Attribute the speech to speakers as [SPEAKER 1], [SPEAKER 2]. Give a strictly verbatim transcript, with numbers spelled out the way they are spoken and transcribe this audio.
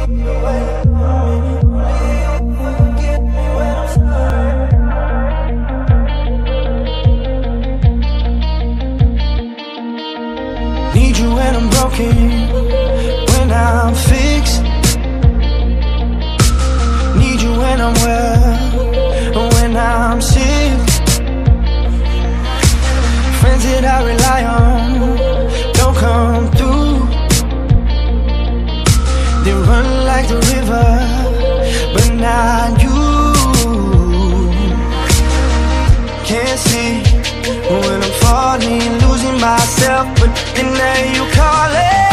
[SPEAKER 1] Need you when I'm broken, when I'm fixed. Need you when I'm well, when I'm sick. Friends that I rely on don't come through. They run like the river, but not you. Can't see when I'm falling, losing myself, but then there you call it.